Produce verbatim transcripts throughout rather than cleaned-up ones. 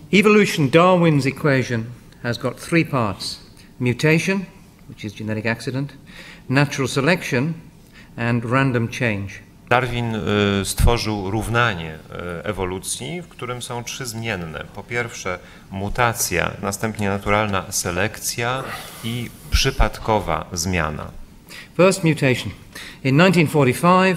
Evolution, Darwin's equation, has got three parts: mutation, which is genetic accident, natural selection, and random change. Darwin y, stworzył równanie y, ewolucji, w którym są trzy zmienne. Po pierwsze mutacja, następnie naturalna selekcja i przypadkowa zmiana. First, mutation. In nineteen forty-five,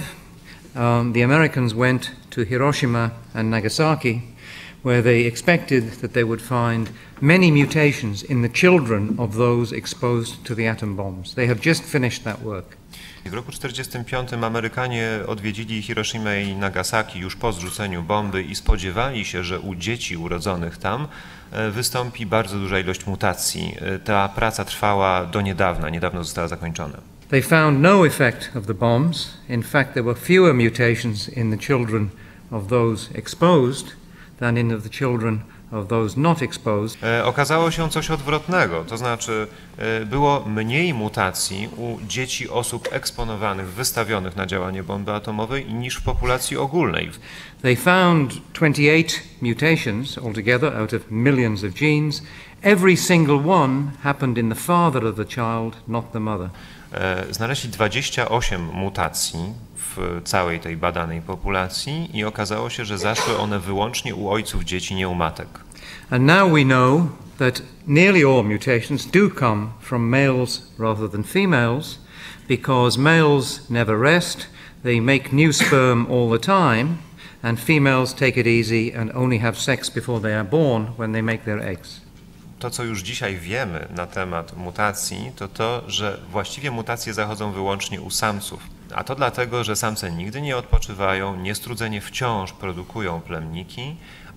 um, the Americans went to Hiroshima and Nagasaki, where they expected that they would find many mutations in the children of those exposed to the atom bombs. They have just finished that work. W roku tysiąc dziewięćset czterdziestym piątym Amerykanie odwiedzili Hiroshimę i Nagasaki już po zrzuceniu bomby i spodziewali się, że u dzieci urodzonych tam wystąpi bardzo duża ilość mutacji. Ta praca trwała do niedawna, niedawno została zakończona. They found no effect of the bombs. In fact, there were fewer mutations in the children of those exposed than in the children of those not exposed. E, okazało się coś odwrotnego, to znaczy e, było mniej mutacji u dzieci osób eksponowanych, wystawionych na działanie bomby atomowej niż w populacji ogólnej. They found twenty-eight mutations altogether out of millions of genes. Every single one happened in the father of the child, not the mother. E, znaleźli dwadzieścia osiem mutacji w całej tej badanej populacji i okazało się, że zaszły one wyłącznie u ojców dzieci, nie u matek. And now we know that nearly all mutations do come from males rather than females, because males never rest, they make new sperm all the time, and females take it easy and only have sex before they are born when they make their eggs. To, co już dzisiaj wiemy na temat mutacji, to to, że właściwie mutacje zachodzą wyłącznie u samców. A to dlatego, że samce nigdy nie odpoczywają, niestrudzenie wciąż produkują plemniki,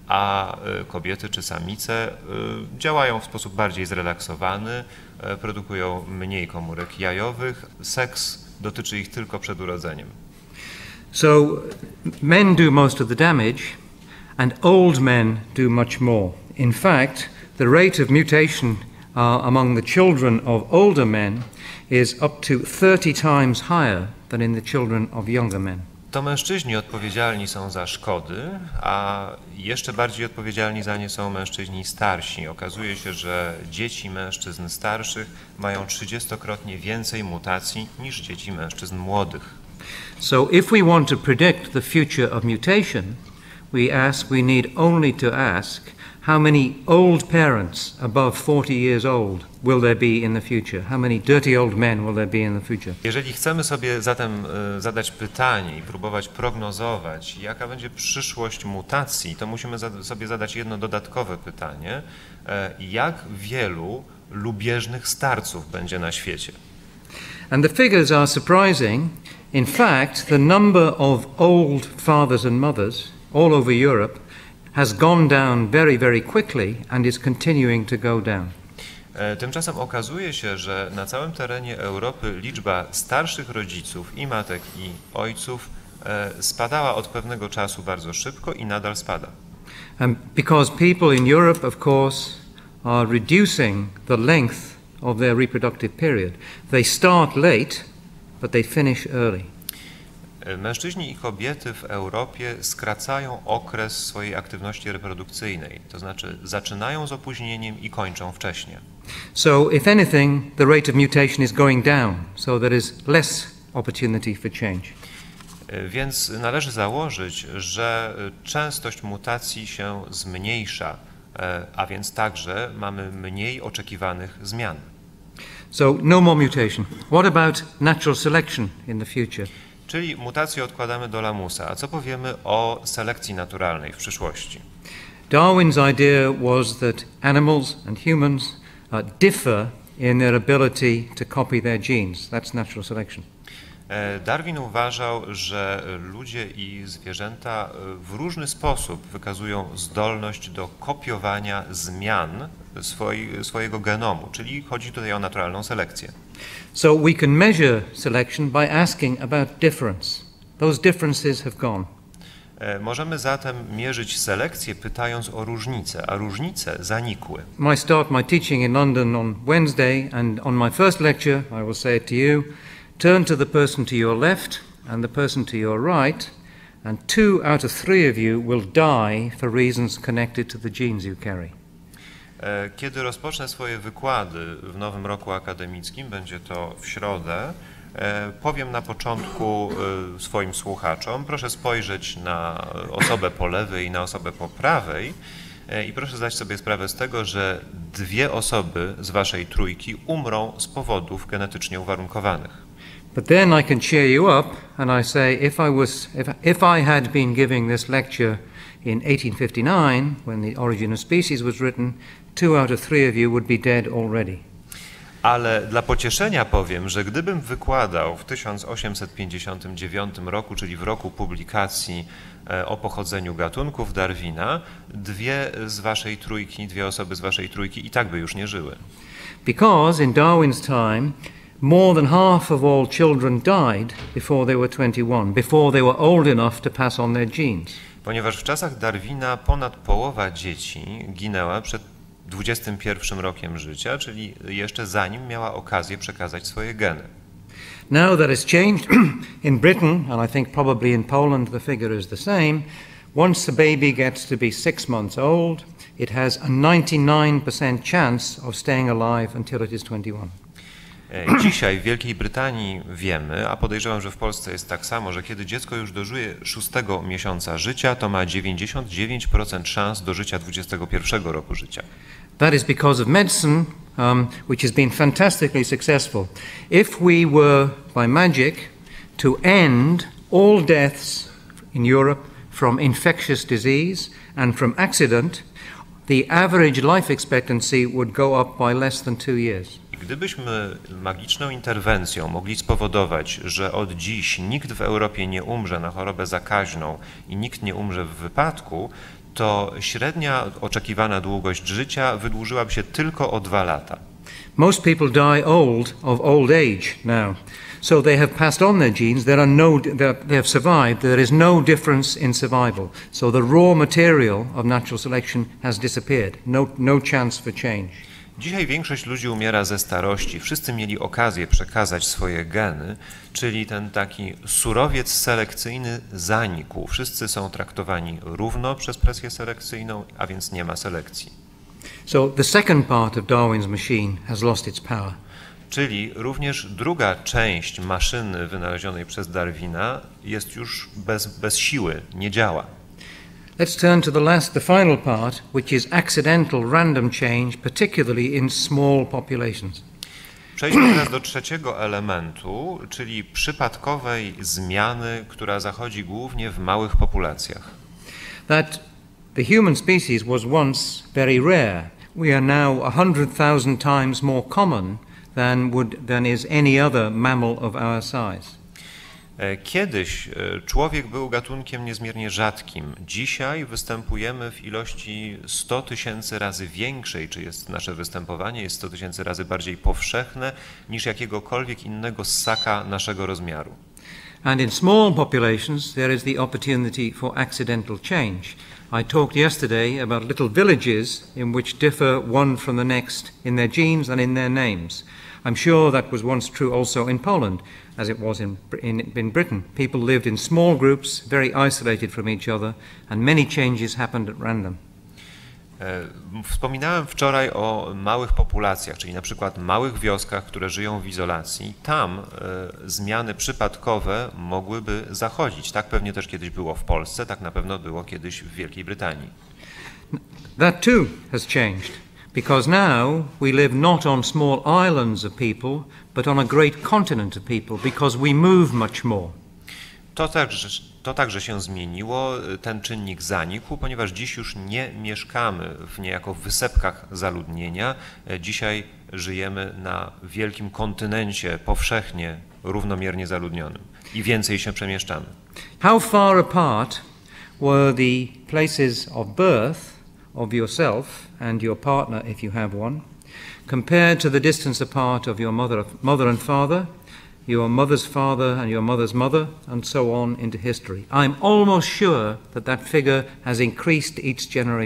a kobiety czy samice działają w sposób bardziej zrelaksowany, produkują mniej komórek jajowych. Seks dotyczy ich tylko przed urodzeniem. So men do most of the damage, and old men do much more. In fact, the rate of mutation uh, among the children of older men is up to thirty times higher than in the children of younger men. To mężczyźni odpowiedzialni są za szkody, a jeszcze bardziej odpowiedzialni za nie są mężczyźni starsi. Okazuje się, że dzieci mężczyzn starszych mają trzydziestokrotnie więcej mutacji niż dzieci mężczyzn młodych. So if we want to predict the future of mutation, we ask, we need only to ask, how many old parents above forty years old will there be in the future? How many dirty old men will there be in the future? Jeżeli chcemy sobie zatem zadać pytanie i próbować prognozować, jaka będzie przyszłość mutacji, to musimy sobie zadać jedno dodatkowe pytanie. Jak wielu lubieżnych starców będzie na świecie? And the figures are surprising. In fact, the number of old fathers and mothers all over Europe has gone down very, very quickly and is continuing to go down. Tymczasem okazuje się, że na całym terenie Europy liczba starszych rodziców i matek i ojców spadała od pewnego czasu bardzo szybko i nadal spada. And because people in Europe, of course, are reducing the length of their reproductive period. They start late, but they finish early. Mężczyźni i kobiety w Europie skracają okres swojej aktywności reprodukcyjnej, to znaczy zaczynają z opóźnieniem i kończą wcześnie. So, if anything, the rate of mutation is going down, so there is less opportunity for change. Więc należy założyć, że częstość mutacji się zmniejsza, a więc także mamy mniej oczekiwanych zmian. So, no more mutation. What about natural selection in the future? Czyli mutacje odkładamy do lamusa. A co powiemy o selekcji naturalnej w przyszłości? Darwin's idea was that animals and humans uh, differ in their ability to copy their genes. That's natural selection. Darwin uważał, że ludzie i zwierzęta w różny sposób wykazują zdolność do kopiowania zmian swoi, swojego genomu, czyli chodzi tutaj o naturalną selekcję. So we can measure selection by asking about difference. Those differences have gone. Możemy zatem mierzyć selekcję, pytając o różnice, a różnice zanikły. I start my teaching in London on Wednesday, and on my first lecture I will say it to you: turn to the person to your left and the person to your right and two out of three of you will die for reasons connected to the genes you carry. Kiedy rozpocznę swoje wykłady w nowym roku akademickim, będzie to w środę, powiem na początku swoim słuchaczom, proszę spojrzeć na osobę po lewej i na osobę po prawej i proszę zdać sobie sprawę z tego, że dwie osoby z waszej trójki umrą z powodów genetycznie uwarunkowanych. But then I can cheer you up and I say, if I was, if, if I had been giving this lecture in eighteen fifty-nine, when The Origin of Species was written, two out of three of you would be dead already. Ale dla pocieszenia powiem, że gdybym wykładał w tysiąc osiemset pięćdziesiątym dziewiątym roku, czyli w roku publikacji o pochodzeniu gatunków Darwina, dwie z waszej trójki, dwie osoby z waszej trójki i tak by już nie żyły. Because in Darwin's time, more than half of all children died before they were twenty-one, before they were old enough to pass on their genes. Ponieważ w czasach Darwina ponad połowa dzieci ginęła przed dwudziestym pierwszym rokiem życia, czyli jeszcze zanim miała okazję przekazać swoje geny. Now that has changed in Britain, and I think probably in Poland the figure is the same. Once a baby gets to be six months old, it has a ninety-nine percent chance of staying alive until it is twenty-one. Dzisiaj w Wielkiej Brytanii wiemy, a podejrzewam, że w Polsce jest tak samo, że kiedy dziecko już dożyje szóstego miesiąca życia, to ma dziewięćdziesiąt dziewięć procent szans do życia dwudziestego pierwszego roku życia. That is because of medicine, um, which has been fantastically successful. If we were, by magic, to end all deaths in Europe from infectious disease and from accident, the average life expectancy would go up by less than two years. Gdybyśmy magiczną interwencją mogli spowodować, że od dziś nikt w Europie nie umrze na chorobę zakaźną i nikt nie umrze w wypadku, to średnia oczekiwana długość życia wydłużyłaby się tylko o dwa lata. Most people die old of old age now. So they have passed on their genes, there are no, they have survived, there is no difference in survival. So the raw material of natural selection has disappeared, no, no chance for change. Dzisiaj większość ludzi umiera ze starości. Wszyscy mieli okazję przekazać swoje geny, czyli ten taki surowiec selekcyjny zanikł. Wszyscy są traktowani równo przez presję selekcyjną, a więc nie ma selekcji. So the second part of Darwin's machine has lost its power. Czyli również druga część maszyny wynalezionej przez Darwina jest już bez, bez siły, nie działa. Let's turn to the last, the final part, which is accidental random change, particularly in small populations. Przejdźmy teraz do trzeciego elementu, czyli przypadkowej zmiany, która zachodzi głównie w małych populacjach. That the human species was once very rare. We are now a hundred thousand times more common than would than is any other mammal of our size. Kiedyś człowiek był gatunkiem niezmiernie rzadkim. Dzisiaj występujemy w ilości sto tysięcy razy większej, czy jest nasze występowanie jest sto tysięcy razy bardziej powszechne niż jakiegokolwiek innego ssaka naszego rozmiaru. And in small populations there is the opportunity for accidental change. I talked yesterday about little villages in which differ one from the next in their genes and in their names. I'm sure that was once true also in Poland, as it was in, in, in Britain. People lived in small groups, very isolated from each other, and many changes happened at random. Wspominałem wczoraj o małych populacjach, czyli na przykład małych wioskach, które żyją w izolacji. Tam e, zmiany przypadkowe mogłyby zachodzić. Tak pewnie też kiedyś było w Polsce, tak na pewno było kiedyś w Wielkiej Brytanii. That too has changed, because now we live not on small islands of people, but on a great continent of people, because we move much more. To także, to także się zmieniło, ten czynnik zanikł, ponieważ dziś już nie mieszkamy w niejako wysepkach zaludnienia. Dzisiaj żyjemy na wielkim kontynencie, powszechnie, równomiernie zaludnionym i więcej się przemieszczamy. How far apart were the places of birth of yourself and your partner, if you have one, compared to the distance apart of your mother, mother and father, your mother's father and your mother's mother, and so on into history? I'm almost sure that that figure has increased each generation.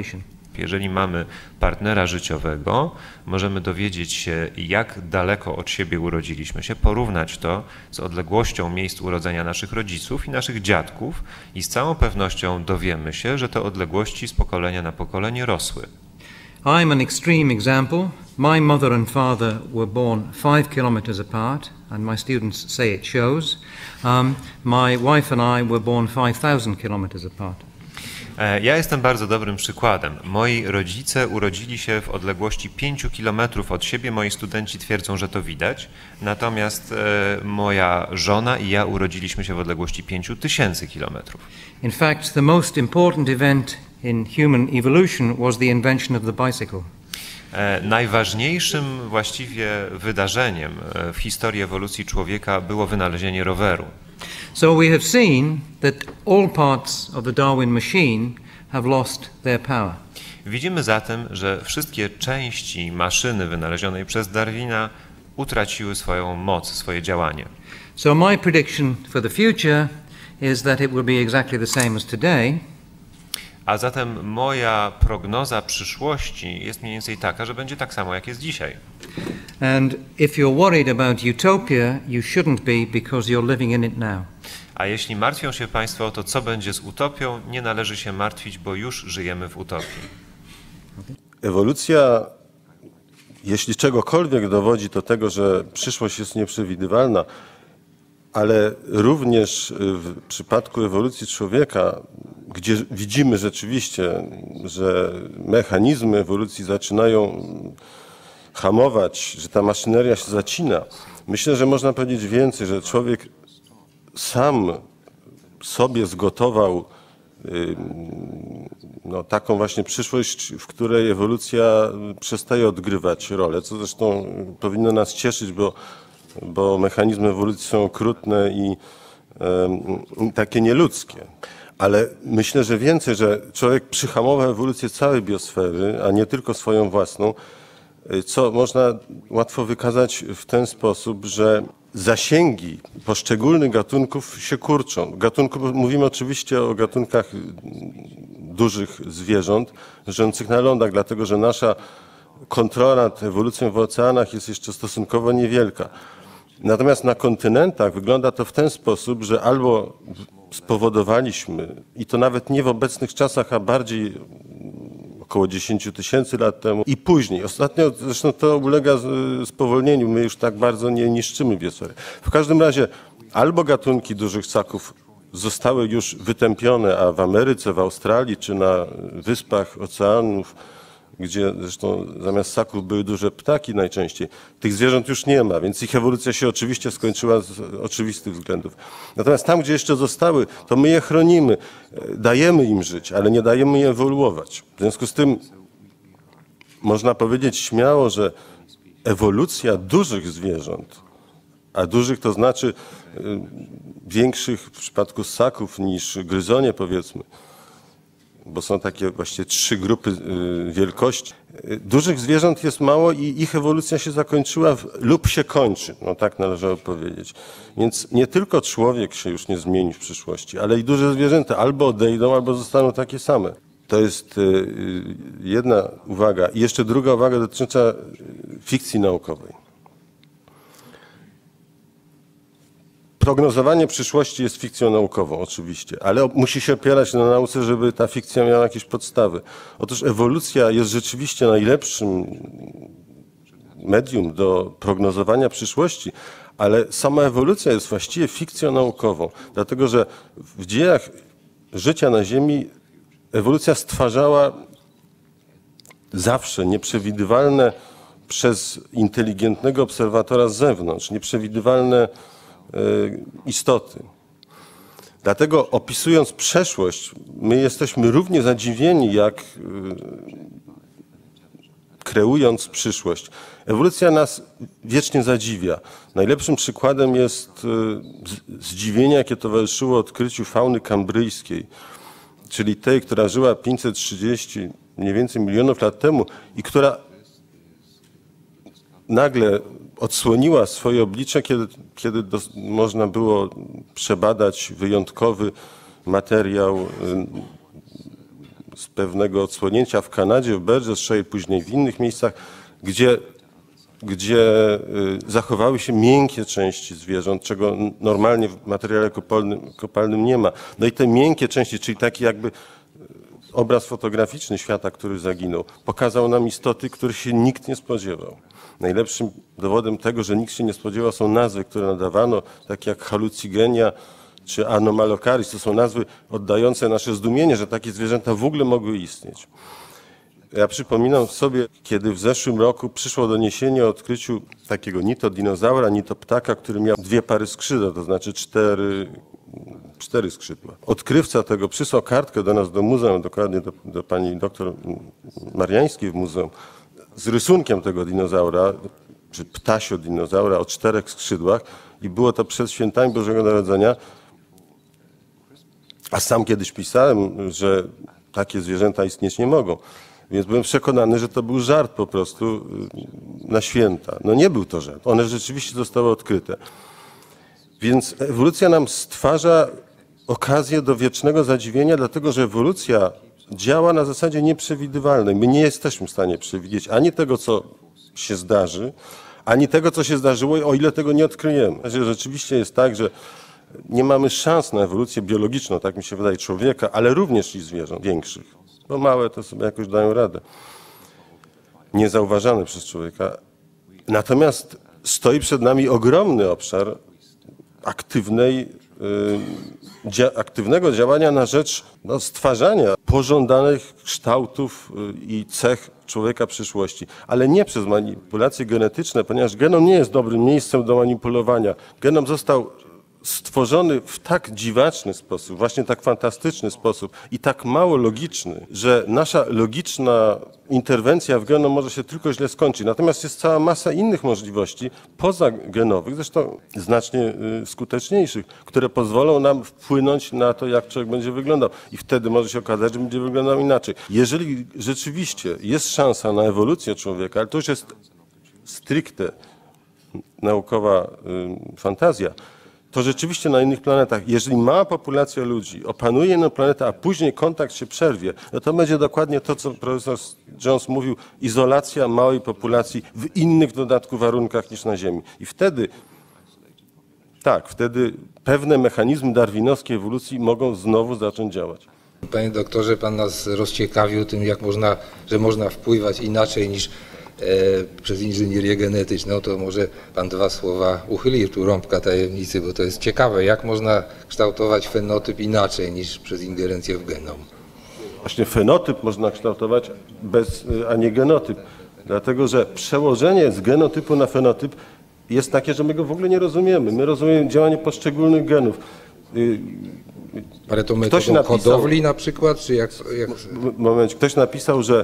Jeżeli mamy partnera życiowego, możemy dowiedzieć się, jak daleko od siebie urodziliśmy się, porównać to z odległością miejsc urodzenia naszych rodziców i naszych dziadków i z całą pewnością dowiemy się, że te odległości z pokolenia na pokolenie rosły. I'm an extreme example. My mother and father were born five kilometers apart, and my students say it shows. Um, my wife and I were born five thousand kilometers apart. Ja jestem bardzo dobrym przykładem. Moi rodzice urodzili się w odległości pięciu kilometrów od siebie. Moi studenci twierdzą, że to widać. Natomiast e, moja żona i ja urodziliśmy się w odległości pięciu tysięcy kilometrów. In fact, the most important event in human evolution was the invention of the bicycle. E, najważniejszym właściwie wydarzeniem w historii ewolucji człowieka było wynalezienie roweru. So we have seen that all parts of the Darwin machine have lost their power. Widzimy zatem, że wszystkie części maszyny wynalezionej przez Darwina utraciły swoją moc, swoje działanie. So my prediction for the future is that it will be exactly the same as today. A zatem moja prognoza przyszłości jest mniej więcej taka, że będzie tak samo jak jest dzisiaj. And if you're worried about utopia, you shouldn't be, because you're living in it now. A jeśli martwią się Państwo o to, co będzie z utopią, nie należy się martwić, bo już żyjemy w utopii. Ewolucja, jeśli czegokolwiek dowodzi, to tego, że przyszłość jest nieprzewidywalna, ale również w przypadku ewolucji człowieka, gdzie widzimy rzeczywiście, że mechanizmy ewolucji zaczynają hamować, że ta maszyneria się zacina. Myślę, że można powiedzieć więcej, że człowiek sam sobie zgotował no, taką właśnie przyszłość, w której ewolucja przestaje odgrywać rolę, co zresztą powinno nas cieszyć, bo, bo mechanizmy ewolucji są okrutne i um, takie nieludzkie. Ale myślę, że więcej, że człowiek przyhamował ewolucję całej biosfery, a nie tylko swoją własną, co można łatwo wykazać w ten sposób, że zasięgi poszczególnych gatunków się kurczą. Gatunków, mówimy oczywiście o gatunkach dużych zwierząt żyjących na lądach, dlatego że nasza kontrola nad ewolucją w oceanach jest jeszcze stosunkowo niewielka. Natomiast na kontynentach wygląda to w ten sposób, że albo spowodowaliśmy, i to nawet nie w obecnych czasach, a bardziej około dziesięć tysięcy lat temu i później. Ostatnio zresztą to ulega spowolnieniu, my już tak bardzo nie niszczymy biosfery. W każdym razie albo gatunki dużych ssaków zostały już wytępione, a w Ameryce, w Australii czy na wyspach oceanów, gdzie zresztą zamiast ssaków były duże ptaki najczęściej, tych zwierząt już nie ma, więc ich ewolucja się oczywiście skończyła z oczywistych względów. Natomiast tam, gdzie jeszcze zostały, to my je chronimy, dajemy im żyć, ale nie dajemy im ewoluować. W związku z tym można powiedzieć śmiało, że ewolucja dużych zwierząt, a dużych to znaczy większych w przypadku ssaków niż gryzonie, powiedzmy, bo są takie właściwie trzy grupy wielkości. Dużych zwierząt jest mało i ich ewolucja się zakończyła w, lub się kończy, no tak należało powiedzieć. Więc nie tylko człowiek się już nie zmieni w przyszłości, ale i duże zwierzęta albo odejdą, albo zostaną takie same. To jest jedna uwaga. I jeszcze druga uwaga dotycząca fikcji naukowej. Prognozowanie przyszłości jest fikcją naukową oczywiście, ale musi się opierać na nauce, żeby ta fikcja miała jakieś podstawy. Otóż ewolucja jest rzeczywiście najlepszym medium do prognozowania przyszłości, ale sama ewolucja jest właściwie fikcją naukową, dlatego że w dziejach życia na Ziemi ewolucja stwarzała zawsze nieprzewidywalne przez inteligentnego obserwatora z zewnątrz, nieprzewidywalne istoty. Dlatego opisując przeszłość, my jesteśmy równie zadziwieni, jak kreując przyszłość. Ewolucja nas wiecznie zadziwia. Najlepszym przykładem jest zdziwienie, jakie towarzyszyło odkryciu fauny kambryjskiej, czyli tej, która żyła pięćset trzydzieści mniej więcej milionów lat temu i która nagle odsłoniła swoje oblicze, kiedy, kiedy do, można było przebadać wyjątkowy materiał pewnego odsłonięcia w Kanadzie, w Burgess, później w innych miejscach, gdzie, gdzie zachowały się miękkie części zwierząt, czego normalnie w materiale kopalnym, kopalnym nie ma. No i te miękkie części, czyli taki jakby obraz fotograficzny świata, który zaginął, pokazał nam istoty, których się nikt nie spodziewał. Najlepszym dowodem tego, że nikt się nie spodziewał, są nazwy, które nadawano, takie jak halucygenia czy anomalocaris. To są nazwy oddające nasze zdumienie, że takie zwierzęta w ogóle mogły istnieć. Ja przypominam sobie, kiedy w zeszłym roku przyszło doniesienie o odkryciu takiego ni to dinozaura, ni to ptaka, który miał dwie pary skrzydeł, to znaczy cztery, cztery skrzydła. Odkrywca tego przysłał kartkę do nas do muzeum, dokładnie do, do pani doktor Mariańskiej w muzeum, z rysunkiem tego dinozaura, czy ptasio dinozaura o czterech skrzydłach i było to przed świętami Bożego Narodzenia. A sam kiedyś pisałem, że takie zwierzęta istnieć nie mogą. Więc byłem przekonany, że to był żart po prostu na święta. No nie był to żart. One rzeczywiście zostały odkryte. Więc ewolucja nam stwarza okazję do wiecznego zadziwienia, dlatego że ewolucja działa na zasadzie nieprzewidywalnej. My nie jesteśmy w stanie przewidzieć ani tego, co się zdarzy, ani tego, co się zdarzyło, o ile tego nie odkryjemy. Rzeczywiście jest tak, że nie mamy szans na ewolucję biologiczną, tak mi się wydaje, człowieka, ale również i zwierząt większych. Bo małe to sobie jakoś dają radę. Niezauważane przez człowieka. Natomiast stoi przed nami ogromny obszar aktywnej, y, dzia, aktywnego działania na rzecz no, stwarzania pożądanych kształtów y, i cech człowieka przyszłości. Ale nie przez manipulacje genetyczne, ponieważ genom nie jest dobrym miejscem do manipulowania. Genom został stworzony w tak dziwaczny sposób, właśnie tak fantastyczny sposób i tak mało logiczny, że nasza logiczna interwencja w genom może się tylko źle skończyć. Natomiast jest cała masa innych możliwości pozagenowych, zresztą znacznie skuteczniejszych, które pozwolą nam wpłynąć na to, jak człowiek będzie wyglądał. I wtedy może się okazać, że będzie wyglądał inaczej. Jeżeli rzeczywiście jest szansa na ewolucję człowieka, ale to już jest stricte naukowa fantazja, to rzeczywiście na innych planetach, jeżeli mała populacja ludzi opanuje jedną planetę, a później kontakt się przerwie, no to będzie dokładnie to, co profesor Jones mówił, izolacja małej populacji w innych w dodatku warunkach niż na Ziemi. I wtedy, tak, wtedy pewne mechanizmy darwinowskiej ewolucji mogą znowu zacząć działać. Panie doktorze, pan nas rozciekawił tym, jak można, że można wpływać inaczej niż przez inżynierię genetyczną, to może pan dwa słowa uchyli tu rąbka tajemnicy, bo to jest ciekawe, jak można kształtować fenotyp inaczej niż przez ingerencję w genom. Właśnie fenotyp można kształtować, bez, a nie genotyp, dlatego że przełożenie z genotypu na fenotyp jest takie, że my go w ogóle nie rozumiemy. My rozumiemy działanie poszczególnych genów. Ale to metodą napisał, hodowli na przykład, czy jak, jak... Moment, ktoś napisał, że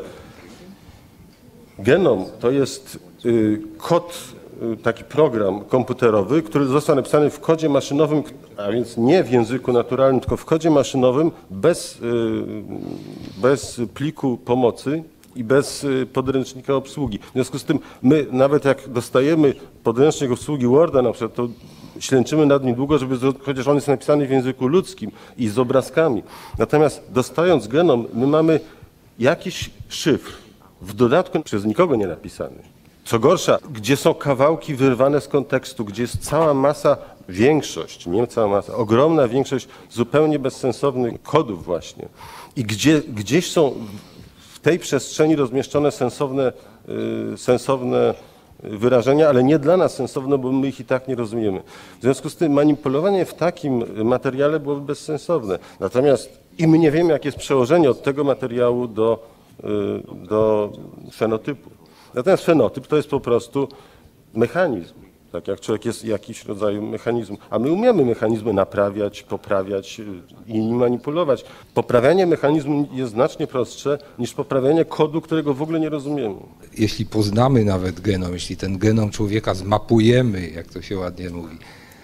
genom to jest y, kod, y, taki program komputerowy, który został napisany w kodzie maszynowym, a więc nie w języku naturalnym, tylko w kodzie maszynowym, bez, y, bez pliku pomocy i bez y, podręcznika obsługi. W związku z tym my nawet jak dostajemy podręcznik obsługi Worda na przykład, to ślęczymy nad nim długo, żeby, chociaż on jest napisany w języku ludzkim i z obrazkami. Natomiast dostając genom, my mamy jakiś szyfr, w dodatku przez nikogo nie napisany. Co gorsza, gdzie są kawałki wyrwane z kontekstu, gdzie jest cała masa, większość, nie cała masa, ogromna większość zupełnie bezsensownych kodów właśnie. I gdzie, gdzieś są w tej przestrzeni rozmieszczone sensowne, yy, sensowne wyrażenia, ale nie dla nas sensowne, bo my ich i tak nie rozumiemy. W związku z tym manipulowanie w takim materiale byłoby bezsensowne. Natomiast i my nie wiemy, jakie jest przełożenie od tego materiału do do fenotypu. Natomiast fenotyp to jest po prostu mechanizm, tak jak człowiek jest jakiś rodzaj mechanizmu, a my umiemy mechanizmy naprawiać, poprawiać i manipulować. Poprawianie mechanizmu jest znacznie prostsze niż poprawianie kodu, którego w ogóle nie rozumiemy. Jeśli poznamy nawet genom, jeśli ten genom człowieka zmapujemy, jak to się ładnie mówi,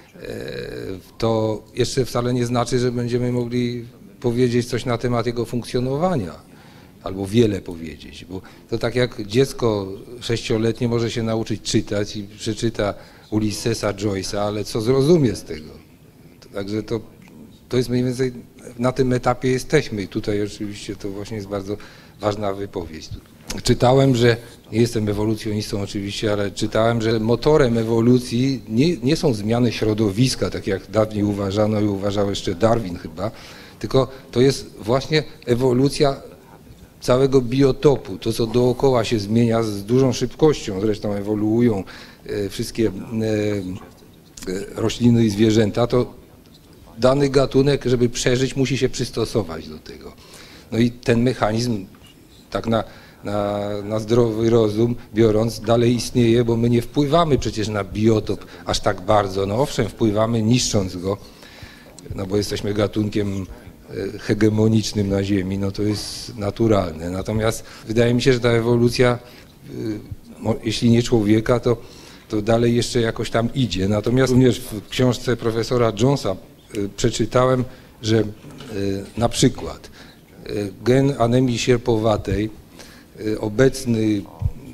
to jeszcze wcale nie znaczy, że będziemy mogli powiedzieć coś na temat jego funkcjonowania. Albo wiele powiedzieć, bo to tak jak dziecko sześcioletnie może się nauczyć czytać i przeczyta Ulyssesa Joyce'a, ale co zrozumie z tego? Także to to jest mniej więcej, na tym etapie jesteśmy i tutaj oczywiście to właśnie jest bardzo ważna wypowiedź. Czytałem, że, nie jestem ewolucjonistą oczywiście, ale czytałem, że motorem ewolucji nie, nie są zmiany środowiska, tak jak dawniej uważano i uważał jeszcze Darwin chyba, tylko to jest właśnie ewolucja całego biotopu, to co dookoła się zmienia z dużą szybkością, zresztą ewoluują e, wszystkie e, rośliny i zwierzęta, to dany gatunek, żeby przeżyć, musi się przystosować do tego. No i ten mechanizm tak na, na, na zdrowy rozum biorąc dalej istnieje, bo my nie wpływamy przecież na biotop aż tak bardzo. No owszem, wpływamy niszcząc go, no bo jesteśmy gatunkiem hegemonicznym na Ziemi, no to jest naturalne. Natomiast wydaje mi się, że ta ewolucja, jeśli nie człowieka, to, to dalej jeszcze jakoś tam idzie. Natomiast również w książce profesora Jonesa przeczytałem, że na przykład gen anemii sierpowatej obecny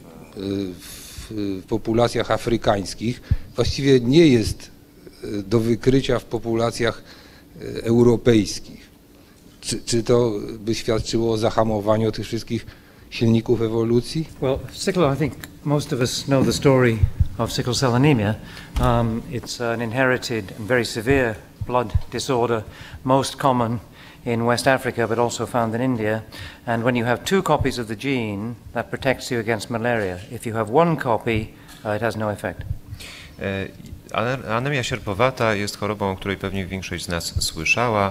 w populacjach afrykańskich właściwie nie jest do wykrycia w populacjach europejskich. Czy, czy to by świadczyło o zahamowaniu tych wszystkich silników ewolucji? Well, sickle, I think most of us know the story of sickle cell anemia. Um, it's an inherited and very severe blood disorder, most common in West Africa, but also found in India. And when you have two copies of the gene, that protects you against malaria. If you have one copy, uh, it has no effect. Anemia sierpowata jest chorobą, o której pewnie większość z nas słyszała.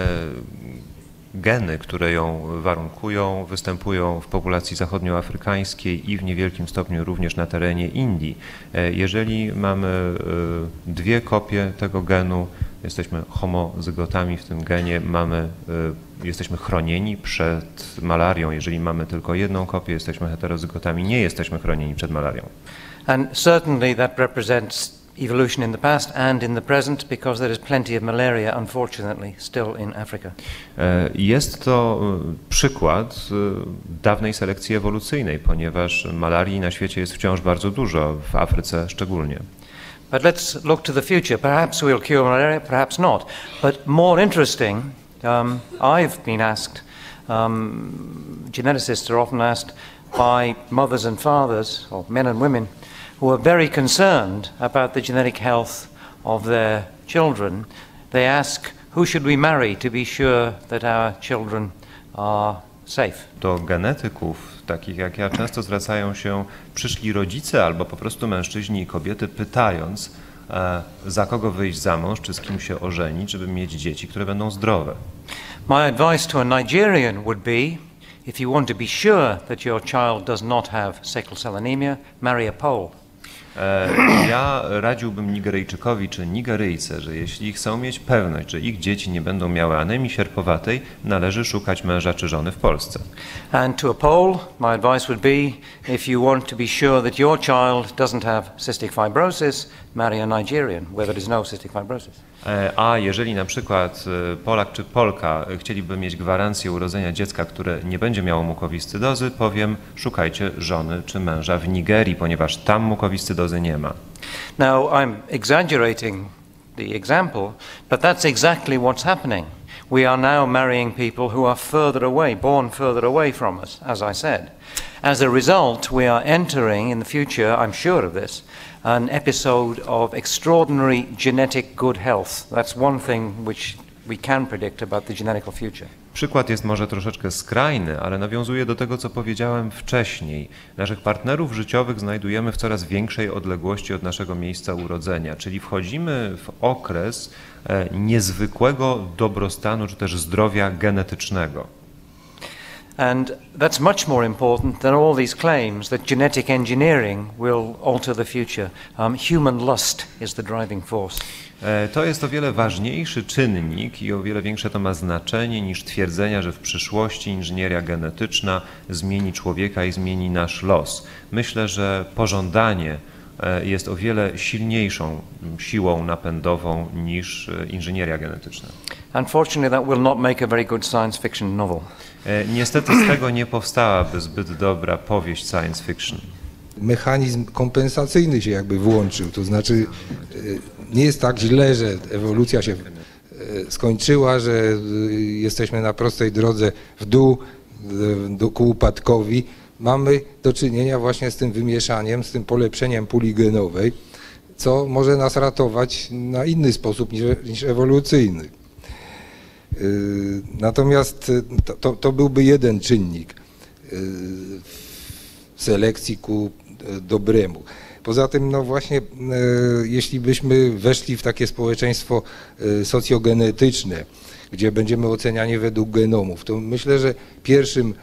Geny, które ją warunkują, występują w populacji zachodnioafrykańskiej i w niewielkim stopniu również na terenie Indii. Jeżeli mamy dwie kopie tego genu, jesteśmy homozygotami w tym genie, mamy, jesteśmy chronieni przed malarią. Jeżeli mamy tylko jedną kopię, jesteśmy heterozygotami, nie jesteśmy chronieni przed malarią. And certainly that represents evolution in the past and in the present, because there is plenty of malaria, unfortunately, still in Africa. Jest to przykład dawnej selekcji ewolucyjnej, ponieważ malarii na świecie jest wciąż bardzo dużo, w Afryce szczególnie. But let's look to the future. Perhaps we'll cure malaria, perhaps not. But more interesting, um, I've been asked, um, geneticists are often asked by mothers and fathers, or men and women, who are very concerned about the genetic health of their children. They ask, who should we marry to be sure that our children are safe? Do genetyków, takich jak ja, często zwracają się przyszli rodzice albo po prostu mężczyźni i kobiety, pytając, e, za kogo wyjść za mąż, czy z kim się ożenić, żeby mieć dzieci, które będą zdrowe. My advice to a Nigerian would be, if you want to be sure that your child does not have sickle cell anemia, marry a Pole. Ja radziłbym Nigeryjczykowi czy Nigeryjce, że jeśli chcą mieć pewność, że ich dzieci nie będą miały anemii sierpowatej, należy szukać męża czy żony w Polsce. And to a Pole, my advice would be, if you want to be sure that your child doesn't have cystic fibrosis, marry a Nigerian, where there is no cystic fibrosis. A jeżeli na przykład Polak czy Polka chcieliby mieć gwarancję urodzenia dziecka, które nie będzie miało mukowiscydozy, powiem, szukajcie żony czy męża w Nigerii, ponieważ tam mukowiscydozy nie ma. Now, I'm exaggerating the example, but that's exactly what's happening. We are now marrying people who are further away, born further away from us, as I said. As a result, we are entering in the future, I'm sure of this, an episode of extraordinary genetic good health. That's one thing which we can predict about the genetical future. Przykład jest może troszeczkę skrajny, ale nawiązuje do tego, co powiedziałem wcześniej. Naszych partnerów życiowych znajdujemy w coraz większej odległości od naszego miejsca urodzenia, czyli wchodzimy w okres niezwykłego dobrostanu czy też zdrowia genetycznego. And that's much more important than all these claims that genetic engineering will alter the future. Um, human lust is the driving force. To jest o wiele ważniejszy czynnik i o wiele większe to ma znaczenie niż twierdzenia, że w przyszłości inżynieria genetyczna zmieni człowieka i zmieni nasz los. Myślę, że pożądanie jest o wiele silniejszą siłą napędową niż inżynieria genetyczna. Unfortunately, that will not make a very good science fiction novel. Niestety z tego nie powstałaby zbyt dobra powieść science fiction. Mechanizm kompensacyjny się jakby włączył, to znaczy nie jest tak źle, że ewolucja się skończyła, że jesteśmy na prostej drodze w dół, do, ku upadkowi, mamy do czynienia właśnie z tym wymieszaniem, z tym polepszeniem puli genowej, co może nas ratować na inny sposób niż, niż ewolucyjny. Natomiast to, to, to byłby jeden czynnik selekcji ku dobremu. Poza tym, no właśnie, jeśli byśmy weszli w takie społeczeństwo socjogenetyczne, gdzie będziemy oceniani według genomów, to myślę, że pierwszym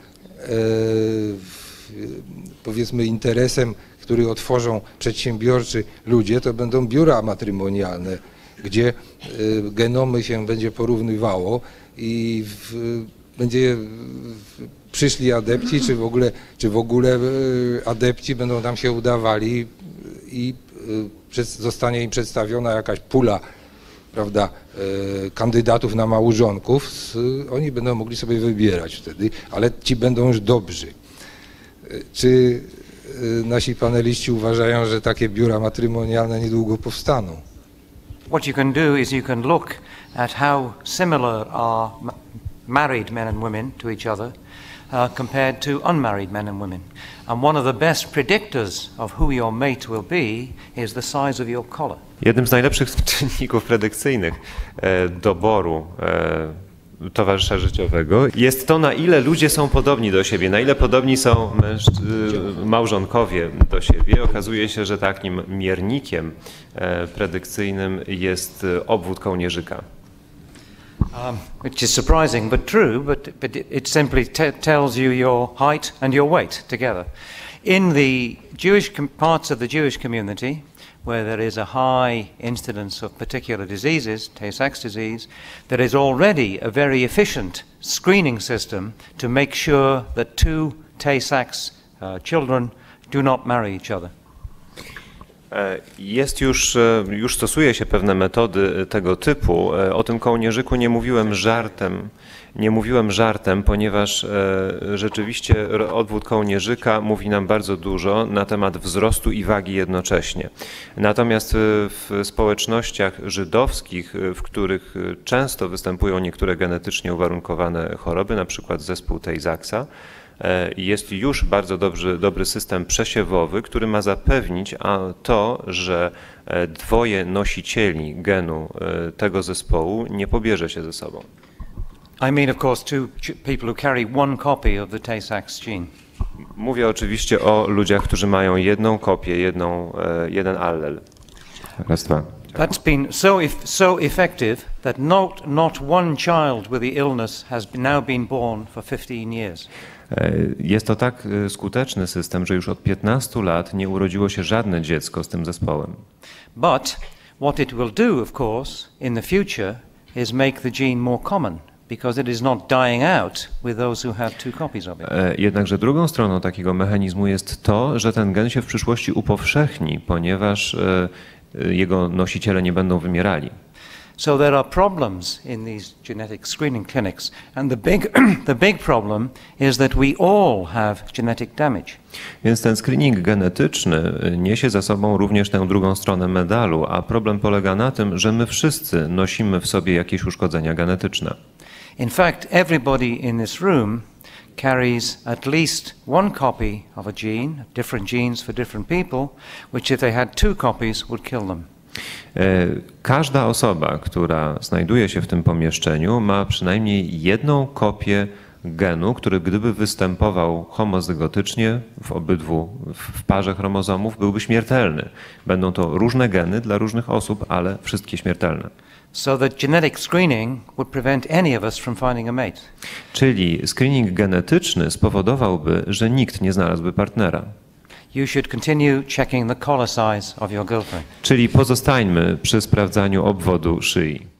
powiedzmy interesem, który otworzą przedsiębiorczy ludzie, to będą biura matrymonialne, gdzie genomy się będzie porównywało i w, będzie przyszli adepci, czy w ogóle, czy w ogóle adepci będą tam się udawali i zostanie im przedstawiona jakaś pula, prawda, kandydatów na małżonków, oni będą mogli sobie wybierać wtedy, ale ci będą już dobrzy. Czy nasi paneliści uważają, że takie biura matrymonialne niedługo powstaną? What you can do is you can look at how similar are married men and women to each other uh, compared to unmarried men and women. And one of the best predictors of who your mate will be is the size of your collar. Jednym z najlepszych czynników predykcyjnych e, doboru e, towarzysza życiowego jest to, na ile ludzie są podobni do siebie, na ile podobni są mężczy- małżonkowie do siebie. Okazuje się, że takim miernikiem e, predykcyjnym jest obwód kołnierzyka. Um, which is surprising but true, but, but it, it simply t- tells you your height and your weight together. In the Jewish com- parts of the Jewish community, where there is a high incidence of particular diseases, Tay-Sachs disease, there is already a very efficient screening system to make sure that two Tay-Sachs uh, children do not marry each other. Jest już, już stosuje się pewne metody tego typu. O tym kołnierzyku nie mówiłem żartem, nie mówiłem żartem, ponieważ rzeczywiście odwód kołnierzyka mówi nam bardzo dużo na temat wzrostu i wagi jednocześnie. Natomiast w społecznościach żydowskich, w których często występują niektóre genetycznie uwarunkowane choroby, na przykład zespół Tay-Sachsa, jest już bardzo dobry, dobry system przesiewowy, który ma zapewnić to, że dwoje nosicieli genu tego zespołu nie pobierze się ze sobą. I mean, of course, two people who carry one copy of the Tay-Sachs gene. Mówię oczywiście o ludziach, którzy mają jedną kopię, jedną, jeden allel. Raz, dwa. That's been so, if, so effective that not, not one child with the illness has now been born for fifteen years. Jest to tak skuteczny system, że już od piętnastu lat nie urodziło się żadne dziecko z tym zespołem. But what it will do, of course, in the future is make the gene more common, because it is not dying out with those who have two copies of it. Jednakże drugą stroną takiego mechanizmu jest to, że ten gen się w przyszłości upowszechni, ponieważ jego nosiciele nie będą wymierali. So there are problems in these genetic screening clinics, and the big, the big problem is that we all have genetic damage. Więc ten screening genetyczny niesie za sobą również tę drugą stronę medalu, a problem polega na tym, że my wszyscy nosimy w sobie jakieś uszkodzenia genetyczne. In fact, everybody in this room carries at least one copy of a gene, different genes for different people, which if they had two copies would kill them. Każda osoba, która znajduje się w tym pomieszczeniu, ma przynajmniej jedną kopię genu, który gdyby występował homozygotycznie w obydwu, w parze chromozomów, byłby śmiertelny. Będą to różne geny dla różnych osób, ale wszystkie śmiertelne. So that genetic screening would prevent any of us from finding a mate. Czyli screening genetyczny spowodowałby, że nikt nie znalazłby partnera. You should continue checking the collar size of your girlfriend. Czyli pozostańmy przy sprawdzaniu obwodu szyi.